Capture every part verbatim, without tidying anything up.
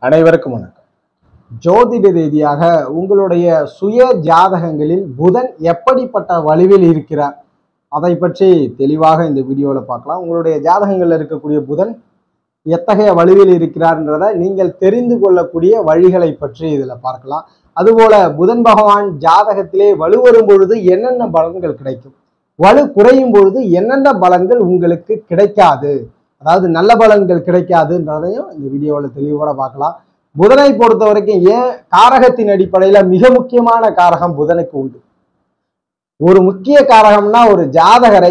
அனைவருக்கும் வணக்கம். ஜோதிட ரீதியாக உங்களுடைய சுய ஜாதகங்களில் புதன் எப்படிப்பட்ட வலிவில் இருக்கிறார் அதை பற்றி தெளிவாக இந்த வீடியோவில் பார்க்கலாம். உங்களுடைய ஜாதகங்களில் இருக்கக்கூடிய புதன் எத்தகைய வலிவில் இருக்கிறார்ன்றதை நீங்கள் தெரிந்து கொள்ளக்கூடிய வழிகளை பற்றி இதில் பார்க்கலாம். அதுபோல புதன் பகவான் ஜாதகத்திலே வலுவரும் பொழுது என்னென்ன பலன்கள் கிடைக்கும், வலு குறையும் பொழுது என்னென்ன பலன்கள் உங்களுக்கு கிடைக்காது, அதாவது நல்ல பலன்கள் கிடைக்காதுன்றதையும் இந்த வீடியோவில் தெளிவோட பார்க்கலாம். புதனை பொறுத்த வரைக்கும் ஏன் காரகத்தின் அடிப்படையில மிக முக்கியமான காரகம் புதனுக்கு உண்டு. ஒரு முக்கிய காரகம்னா ஒரு ஜாதகரை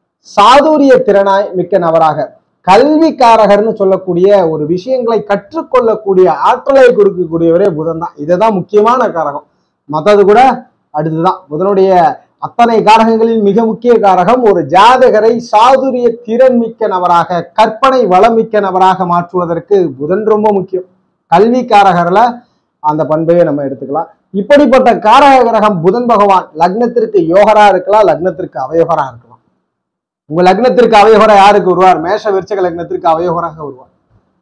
சாதுரிய திறனாய் மிக்க நபராக, கல்வி காரகர்னு சொல்லக்கூடிய ஒரு விஷயங்களை கற்றுக்கொள்ளக்கூடிய ஆற்றலை கொடுக்கக்கூடியவரே புதன் தான். இதுதான் முக்கியமான காரகம். மற்றது கூட அடுத்துதான். புதனுடைய அத்தனை காரகங்களில் மிக முக்கிய காரகம் ஒரு ஜாதகரை சாதுரிய திறன் மிக்க நபராக, கற்பனை வளம் மிக்க நபராக மாற்றுவதற்கு புதன் ரொம்ப முக்கியம். கல்வி காரகர்ல அந்த பண்பையை நம்ம எடுத்துக்கலாம். இப்படிப்பட்ட காரக கிரகம் புதன் பகவான் லக்னத்திற்கு யோகரா இருக்கலாம், லக்னத்திற்கு அவயோகரா இருக்கலாம். உங்க லக்னத்திற்கு அவயோகரா யாருக்கு வருவார்? மேஷ விருச்சக லக்னத்திற்கு அவயோகராக வருவார்.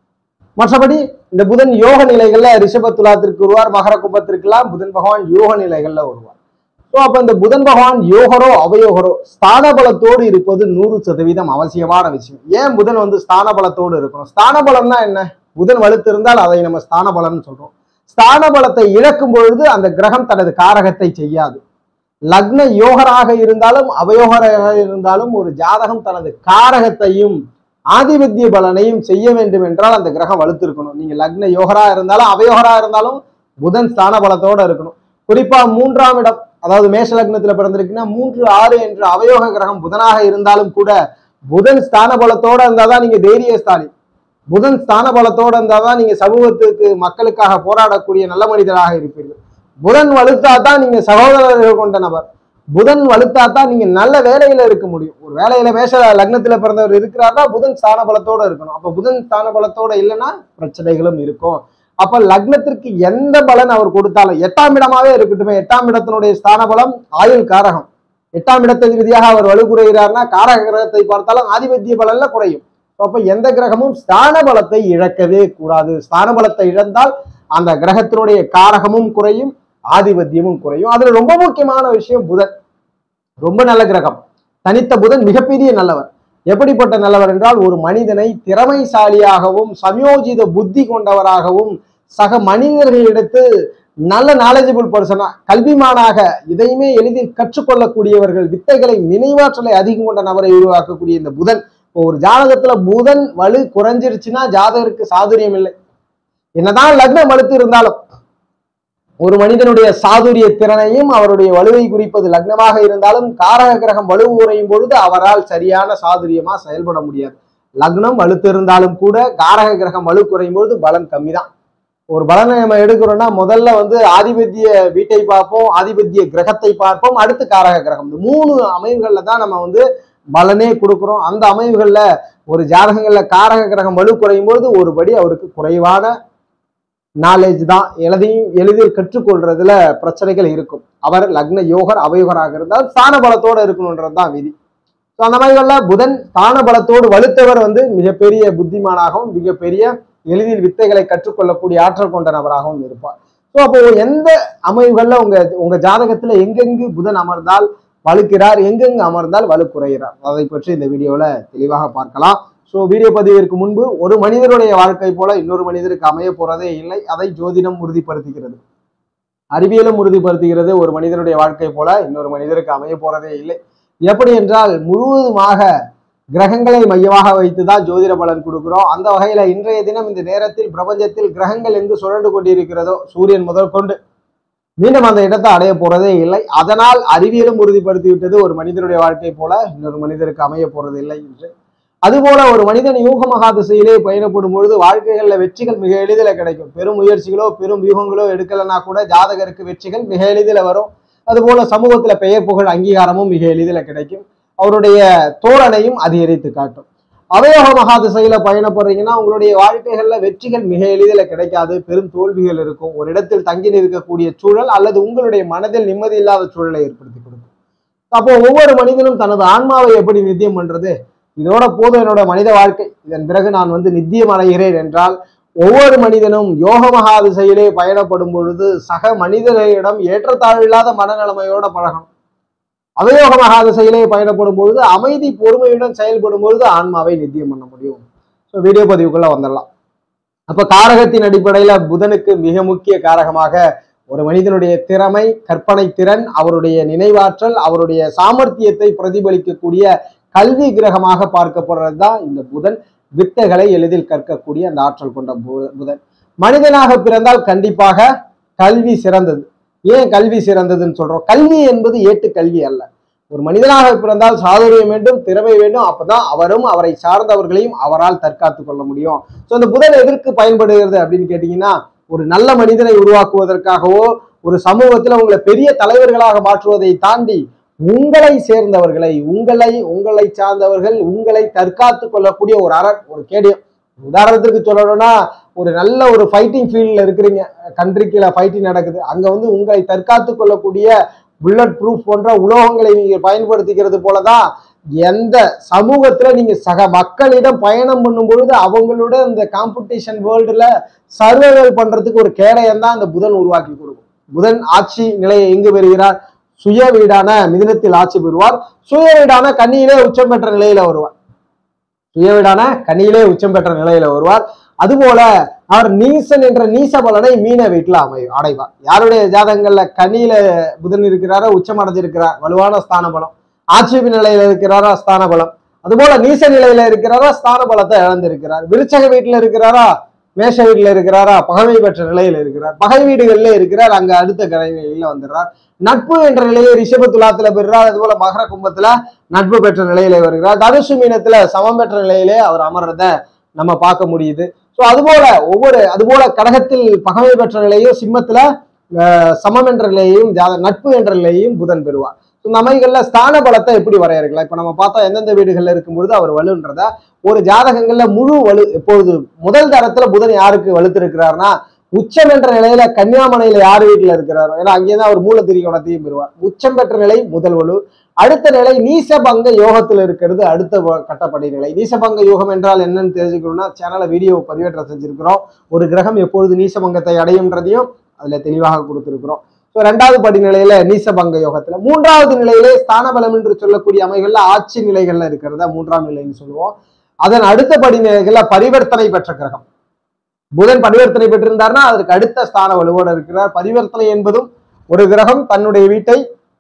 மற்றபடி இந்த புதன் யோக நிலைகள்ல ரிஷப துலாத்திற்கு வருவார், மகர கும்பத்திற்கெல்லாம் புதன் பகவான் யோக நிலைகள்ல வருவார். ஸோ அப்ப இந்த புதன் பகவான் யோகரோ அவயோகரோ ஸ்தான பலத்தோடு இருப்பது நூறு சதவீதம் அவசியமான விஷயம். ஏன் புதன் வந்து ஸ்தான பலத்தோடு இருக்கணும்? ஸ்தான பலம்னா என்ன? புதன் வலுத்து இருந்தால் அதை நம்ம ஸ்தான பலம்னு சொல்றோம். ஸ்தான பலத்தை இழக்கும் பொழுது அந்த கிரகம் தனது காரகத்தை செய்யாது. லக்ன யோகராக இருந்தாலும் அவயோகராக இருந்தாலும் ஒரு ஜாதகம் தனது காரகத்தையும் ஆதிபத்திய பலனையும் செய்ய வேண்டும் என்றால் அந்த கிரகம் வலுத்து இருக்கணும். நீங்க லக்ன யோகரா இருந்தாலும் அவயோகரா இருந்தாலும் புதன் ஸ்தான பலத்தோட இருக்கணும். குறிப்பா மூன்றாம் இடம், அதாவது மேஷ லக்னத்துல பிறந்திருக்குன்னா மூன்று ஆறு என்ற அவயோக கிரகம் புதனாக இருந்தாலும் கூட புதன் ஸ்தான பலத்தோட இருந்தாதான் நீங்க தைரியஸ்தானி. புதன் ஸ்தான பலத்தோட இருந்தாதான் நீங்க சமூகத்துக்கு மக்களுக்காக போராடக்கூடிய நல்ல மனிதராக இருப்பீர்கள். புதன் வலுத்தாதான் நீங்க சகோதரர்கள் கொண்ட நபர். புதன் வலுத்தாதான் நீங்க நல்ல வேலையில இருக்க முடியும். ஒரு வேலையில மேஷ லக்னத்துல பிறந்தவர் இருக்கிறார்னா புதன் ஸ்தான பலத்தோட இருக்கணும். அப்ப புதன் ஸ்தான பலத்தோட இல்லைன்னா பிரச்சனைகளும் இருக்கும். அப்ப லக்னத்திற்கு எந்த பலன் அவர் கொடுத்தாலும், எட்டாம் இடமாவே இருக்கட்டுமே, எட்டாம் இடத்தினுடைய ஸ்தான பலம் ஆயுள் காரகம். எட்டாம் இடத்தை ரீதியாக அவர் வலு குறைகிறார்னா காரக கிரகத்தை பார்த்தாலும் ஆதிபத்திய பலன்ல குறையும். அப்ப எந்த கிரகமும் ஸ்தான பலத்தை இழக்கவே கூடாது. ஸ்தான பலத்தை இழந்தால் அந்த கிரகத்தினுடைய காரகமும் குறையும், ஆதிபத்தியமும் குறையும். அதுல ரொம்ப முக்கியமான விஷயம் புதன் ரொம்ப நல்ல கிரகம். தனித்த புதன் மிகப்பெரிய நல்லவர். எப்படிப்பட்ட நல்லவர் என்றால் ஒரு மனிதனை திறமைசாலியாகவும் சமயோஜித புத்தி கொண்டவராகவும் சக மனிதர்களிடத்து நல்ல நாலேஜபிள் பர்சனா, கல்விமானாக இதையுமே எளிதில் கற்றுக்கொள்ளக்கூடியவர்கள், வித்தைகளை நினைவாற்றலை அதிகம் கொண்ட நபரை உருவாக்கக்கூடிய இந்த புதன். இப்போ ஒரு ஜாதகத்துல புதன் வலு குறைஞ்சிருச்சுன்னா ஜாதகருக்கு சாதுரியம் இல்லை. என்னதான் லக்னம் வலுத்து இருந்தாலும் ஒரு மனிதனுடைய சாதுரிய திறனையும் அவருடைய வலுவை குறிப்பது லக்னமாக இருந்தாலும் காரக கிரகம் வலு குறையும் பொழுது அவரால் சரியான சாதுரியமா செயல்பட முடியாது. லக்னம் வலுத்து இருந்தாலும் கூட காரக கிரகம் வலு குறையும் பொழுது பலன் கம்மி தான். ஒரு பலனை நம்ம எடுக்கிறோம்னா முதல்ல வந்து ஆதிபத்திய வீட்டை பார்ப்போம், ஆதிபத்திய கிரகத்தை பார்ப்போம், அடுத்து காரக கிரகம். இந்த மூணு அமைவுகள்ல தான் நம்ம வந்து பலனே கொடுக்குறோம். அந்த அமைவுகள்ல ஒரு ஜாதகங்கள்ல காரக கிரகம் வலு குறையும் பொழுது ஒருபடி அவருக்கு குறைவான நாலேஜ் தான், எளிதையும் எளிதில் கற்றுக்கொள்றதுல பிரச்சனைகள் இருக்கும். அவர் லக்ன யோகர் அவயோகராக இருந்தால் ஸ்தான பலத்தோட இருக்கணும்ன்றதுதான் விதி. ஸோ அந்த மாதிரிகள்ல புதன் ஸ்தான பலத்தோடு வலுத்தவர் வந்து மிகப்பெரிய புத்திமானாகவும் மிகப்பெரிய எளிதில் வித்தைகளை கற்றுக்கொள்ளக்கூடிய ஆற்றல் கொண்ட நபராகவும் இருப்பார். ஸோ அப்போ எந்த அமைவுகள்ல உங்க உங்க ஜாதகத்துல எங்கெங்கு புதன் அமர்ந்தால் வலுக்கிறார், எங்கெங்கு அமர்ந்தால் வலு குறைகிறார், அதை பற்றி இந்த வீடியோல தெளிவாக பார்க்கலாம். ஸோ வீடியோ பதிவிற்கு முன்பு ஒரு மனிதனுடைய வாழ்க்கை போல இன்னொரு மனிதருக்கு அமைய போறதே இல்லை. அதை ஜோதிடம் உறுதிப்படுத்துகிறது, அறிவியலும் உறுதிப்படுத்துகிறது. ஒரு மனிதனுடைய வாழ்க்கை போல இன்னொரு மனிதருக்கு அமைய போறதே இல்லை. எப்படி என்றால் முழுவதுமாக கிரகங்களை மையமாக வைத்துதான் ஜோதிட பலன் கொடுக்கிறோம். அந்த வகையில இன்றைய தினம் இந்த நேரத்தில் பிரபஞ்சத்தில் கிரகங்கள் எங்கு சுழண்டு கொண்டிருக்கிறதோ சூரியன் முதல் கொண்டு மீண்டும் அந்த இடத்தை அடைய போறதே இல்லை. அதனால் அறிவியலும் உறுதிப்படுத்தி விட்டது ஒரு மனிதனுடைய வாழ்க்கை போல இன்னொரு மனிதருக்கு அமைய போறது இல்லை என்று. அதுபோல ஒரு மனிதன் யூக மகா திசையிலே பயணப்படும் பொழுது வாழ்க்கைகள்ல வெற்றிகள் மிக எளிதில் கிடைக்கும். பெரும் முயற்சிகளோ பெரும் வியூகங்களோ எடுக்கலன்னா கூட ஜாதகருக்கு வெற்றிகள் மிக எளிதில் வரும். அதுபோல சமூகத்துல பெயர் புகழ் அங்கீகாரமும் மிக எளிதில் கிடைக்கும். அவருடைய தோரணையும் அதிகரித்து காட்டும். அவயோக மகா திசையில பயணப்படுறீங்கன்னா உங்களுடைய வாழ்க்கைகள்ல வெற்றிகள் மிக எளிதில் கிடைக்காது, பெரும் தோல்விகள் இருக்கும். ஒரு இடத்தில் தங்கி நிற்கக்கூடிய சூழல் அல்லது உங்களுடைய மனதில் நிம்மதி இல்லாத சூழலை ஏற்படுத்தி கொடுக்கும். அப்போ ஒவ்வொரு மனிதனும் தனது ஆன்மாவை எப்படி நித்தியம் பண்றது, இதோட போதும் என்னோட மனித வாழ்க்கை, இதன் பிறகு நான் வந்து நித்தியம் அடைகிறேன் என்றால் ஒவ்வொரு மனிதனும் யோக மகா திசையிலே பயணப்படும் பொழுது சக மனிதர்களிடம் ஏற்றத்தாழ்வு இல்லாத மனநிலைமையோட பழகணும். அவயோக மகா திசையிலே பயணப்படும் பொழுது அமைதி பொறுமையுடன் செயல்படும் பொழுது ஆன்மாவை நித்தியம் பண்ண முடியும். ஸோ வீடியோ பதிவுக்குள்ள வந்துடலாம். அப்ப காரகத்தின் அடிப்படையில புதனுக்கு மிக முக்கிய காரகமாக ஒரு மனிதனுடைய திறமை, கற்பனை திறன், அவருடைய நினைவாற்றல், அவருடைய சாமர்த்தியத்தை பிரதிபலிக்கக்கூடிய கல்வி கிரகமாக பார்க்கப்படுறது தான் இந்த புதன். வித்தைகளை எளிதில் கற்கக்கூடிய அந்த ஆற்றல் கொண்ட புதன். மனிதனாக பிறந்தால் கண்டிப்பாக கல்வி சிறந்தது. ஏன் கல்வி சிறந்ததுன்னு சொல்றோம்? கல்வி என்பது ஏட்டு கல்வி அல்ல. ஒரு மனிதனாக பிறந்தால் சாதுரியம் வேண்டும், திறமை வேண்டும். அப்பதான் அவரும் அவரை சார்ந்தவர்களையும் அவரால் தற்காத்து கொள்ள முடியும். ஸோ இந்த புதன் எதற்கு பயன்படுகிறது அப்படின்னு கேட்டீங்கன்னா, ஒரு நல்ல மனிதனை உருவாக்குவதற்காகவோ, ஒரு சமூகத்துல உங்களை பெரிய தலைவர்களாக மாற்றுவதை தாண்டி உங்களை சேர்ந்தவர்களை, உங்களை உங்களை சார்ந்தவர்கள் உங்களை தற்காத்து கொள்ளக்கூடிய ஒரு அரண், ஒரு கேடயம். உதாரணத்துக்கு சொல்லணும்னா, ஒரு நல்ல ஒரு ஃபைட்டிங் ஃபீல்ட்ல இருக்கிறீங்க, கண்ட்ரிக்குல ஃபைட்டிங் நடக்குது, அங்க வந்து உங்களை தற்காத்து கொள்ளக்கூடிய புல்லட் ப்ரூஃப் போன்ற உலோகங்களை நீங்க பயன்படுத்திக்கிறது போலதான் எந்த சமூகத்துல நீங்க சக மக்களிடம் பயணம் பண்ணும் பொழுது அவங்களோட இந்த காம்படிஷன் வேர்ல்டுல சர்வைவல் பண்றதுக்கு ஒரு கேடயம் தான் இந்த புதன் உருவாக்கி கொடுக்கும். புதன் ஆட்சி நிலையை எங்கு பெறுகிறார்? சுய வீடான மிதுனத்தில் ஆட்சி பெறுவார். சுய வீடான கன்னியிலே உச்சம் பெற்ற நிலையில வருவார். சுய வீடான கன்னியிலே உச்சம் பெற்ற நிலையில வருவார். அதுபோல அவர் நீசன் என்ற நீச பலனை மீன வீட்டுல அமை அடைவார். யாருடைய ஜாதகங்கள்ல கன்னியில புதன் இருக்கிறாரோ உச்சம் அடைஞ்சிருக்கிறார், வலுவான ஸ்தான பலம். ஆட்சி நிலையில இருக்கிறாரா ஸ்தான பலம். அதுபோல நீச நிலையில இருக்கிறாரா ஸ்தான பலத்தை இழந்திருக்கிறார். விருச்சக வீட்டுல இருக்கிறாரா, மேஷ வீட்டுல இருக்கிறாரா, பகமை பெற்ற நிலையில இருக்கிறார். பகை வீடுகள்ல இருக்கிறார், அங்க அடுத்த நிலையில வந்துடுறார். நட்பு என்ற நிலையை ரிஷப துலாத்துல பெறுறார். அதுபோல மகர கும்பத்துல நட்பு பெற்ற நிலையில வருகிறார். தனுசு மீனத்துல சமம் பெற்ற நிலையிலே அவர் அமர்றத நம்ம பார்க்க முடியுது. ஸோ அதுபோல ஒவ்வொரு அதுபோல கடகத்தில் பகமை பெற்ற நிலையும், சிம்மத்துல சமம் என்ற நிலையையும், நட்பு என்ற நிலையையும் புதன் பெறுவார். இந்த அமைகள்ல ஸ்தான பலத்தை எப்படி வரையறுக்கலாம்? இப்ப நம்ம பார்த்தா எந்தெந்த வீடுகள்ல இருக்கும்பொழுது அவர் வலுன்றத, ஒரு ஜாதகங்கள்ல முழு வலு எப்பொழுது முதல் தரத்துல புதன் யாருக்கு வலுத்து இருக்கிறார்னா, உச்சம் என்ற நிலையில கன்னியாமனையில யார் வீட்டுல இருக்கிறாரோ, ஏன்னா அங்கேதான் அவர் மூலத்திரிகோணத்தையும் பெறுவார். உச்சம் பெற்ற நிலை முதல் வலு. அடுத்த நிலை நீசபங்க யோகத்தில் இருக்கிறது அடுத்த கட்டப்படி நிலை. நீசபங்க யோகம் என்றால் என்னன்னு தெரிஞ்சுக்கணும்னா சேனலை வீடியோ பதிவேற்றம் செஞ்சிருக்கிறோம். ஒரு கிரகம் எப்பொழுது நீசபங்கத்தை அடையும்ன்றதையும் அதுல தெளிவாக கொடுத்திருக்கிறோம். ஸோ ரெண்டாவது படிநிலையில நீசபங்க யோகத்துல, மூன்றாவது நிலையிலே ஸ்தான பலம் என்று சொல்லக்கூடிய அமைகள்ல ஆட்சி நிலைகள்ல இருக்கிறதா மூன்றாம் நிலைன்னு சொல்லுவோம். அதன் அடுத்த படிநிலைகள்ல பரிவர்த்தனை பெற்ற கிரகம் புதன் பரிவர்த்தனை பெற்றிருந்தார்னா அதற்கு அடுத்த ஸ்தான வலுவோடு இருக்கிறார். பரிவர்த்தனை என்பதும் ஒரு கிரகம் தன்னுடைய வீட்டை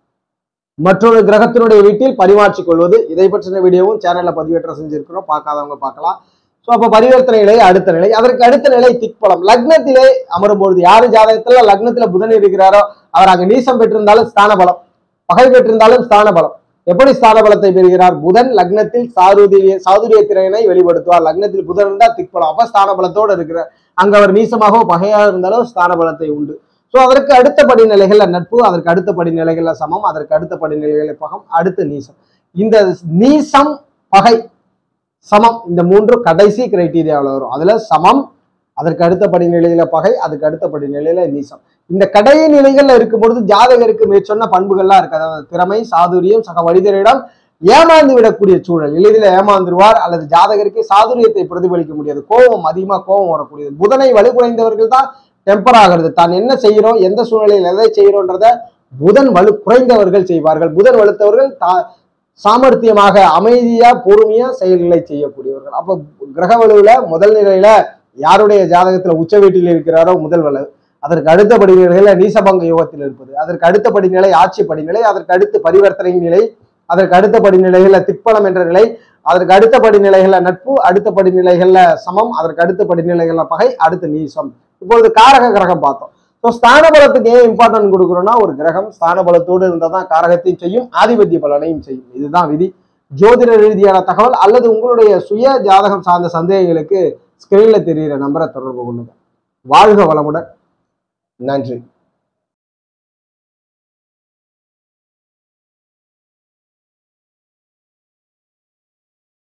மற்றொரு கிரகத்தினுடைய வீட்டில் பரிமாற்றிக் கொள்வது. இதை பற்றின வீடியோவும் சேனல்ல பதிவேற்றம் செஞ்சிருக்கிறோம், பார்க்காதவங்க பார்க்கலாம். ஸோ அப்ப பரிவர்த்தனை நிலை அடுத்த நிலை. அதற்கு அடுத்த நிலை திக்பலம். லக்னத்திலே அமரும் பொழுது, யாரு ஜாதகத்துல லக்னத்துல புதன் இருக்கிறாரோ அவர் அங்க நீசம் பெற்றிருந்தாலும் ஸ்தான பலம், பகை பெற்றிருந்தாலும் ஸ்தான பலம். எப்படி ஸ்தான பலத்தை பெறுகிறார்? புதன் லக்னத்தில் சாதுரிய சாதுரிய திறனை வெளிப்படுத்துவார். லக்னத்தில் புதன் இருந்தால் திக்பலம், அப்ப ஸ்தான பலத்தோடு இருக்கிறார். அங்க அவர் நீசமாகவோ பகையாக இருந்தாலும் ஸ்தான பலத்தை உண்டு. ஸோ அதற்கு அடுத்த படிநிலைகள்ல நட்பு, அதற்கு அடுத்த படிநிலைகள்ல சமம், அதற்கு அடுத்த படிநிலைகள பகம், அடுத்து நீசம். இந்த நீசம், பகை, சமம் இந்த மூன்று கடைசி கிரைட்டீரியாவில் வரும். அதுல சமம், அதற்கு அடுத்த படிநிலையில பகை, அதுக்கு அடுத்த படிநிலையில நீசம். இந்த கடை நிலைகள்ல இருக்கும் பொழுது ஜாதகருக்கு மேற்சொன்ன பண்புகள்லாம் இருக்கு. அதாவது திறமை, சாதுரியம், சக மனிதரிடம் ஏமாந்து விடக்கூடிய சூழல், எளிதில் ஏமாந்துருவார். அல்லது ஜாதகருக்கு சாதுரியத்தை பிரதிபலிக்க முடியாது, கோபம் அதிகமா கோபம் வரக்கூடியது. புதனை வலு குறைந்தவர்கள் தான் டெம்பர் ஆகிறது. தான் என்ன செய்யறோம், எந்த சூழ்நிலையில் எதை செய்யறோன்றத புதன் வலு குறைந்தவர்கள் செய்வார்கள். புதன் வலுத்தவர்கள் தா சாமர்த்தியமாக அமைதியா பொறுமையா செயல்களை செய்யக்கூடியவர்கள். அப்ப கிரக வலுவுல முதல் நிலையில யாருடைய ஜாதகத்துல உச்ச வீட்டில் இருக்கிறாரோ முதல் வலு, அதற்கு அடுத்த படிநிலையில நீசபங்க யோகத்தில் இருப்பது, அதற்கு அடுத்த படிநிலை ஆட்சி படிநிலை, அதற்கு அடுத்து பரிவர்த்தனை நிலை, அதற்கு அடுத்த படிநிலைகள்ல திக்பலம் என்ற நிலை, அதற்கு அடுத்த படிநிலைகள்ல நட்பு, அடுத்த படிநிலைகள்ல சமம், அதற்கு அடுத்த படிநிலைகள்ல பகை, அடுத்து நீசம். இப்பொழுது காரக கிரகம் பார்த்தோம். ஸோ ஸ்தான பலத்துக்கு ஏன் இம்பார்ட்டன்ட் கொடுக்குறோம்னா, ஒரு கிரகம் ஸ்தான பலத்தோடு இருந்தால் தான் காரகத்தையும் செய்யும், ஆதிபத்திய பலனையும் செய்யும். இதுதான் விதி. ஜோதிட ரீதியான தகவல் அல்லது உங்களுடைய சுய ஜாதகம் சார்ந்த சந்தேகங்களுக்கு ஸ்கிரீன்ல தெரிகிற நம்பரை தொடர்பு கொள்ளுங்க. வாழ்க வளமுடன். நன்றி.